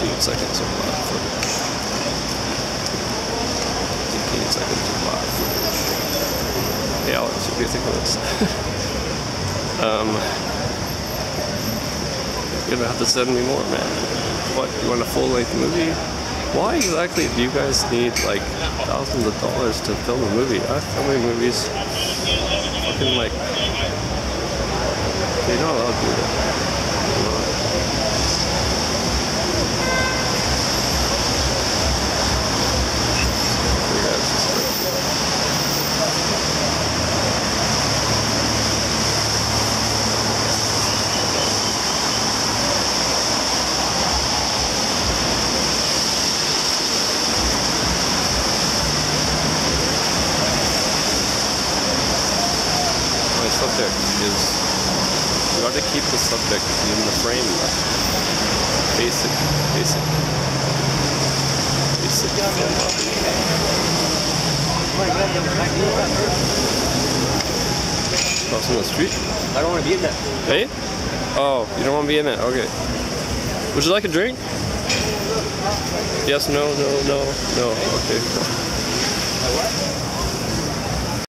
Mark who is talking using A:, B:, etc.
A: seconds of live footage. 15 seconds of live footage. Hey Alex, what do you think of this? You're gonna have to send me more, man. What, you want a full-length movie? Why exactly do you guys need like thousands of dollars to film a movie? I'm filming movies fucking like, you're not allowed to do that. Subject is, you got to keep the subject in the frame. Basic. Crossing the street?
B: I don't want to be in that.
A: Hey? Oh, you don't want to be in it? Okay. Would you like a drink? Yes, no. Okay.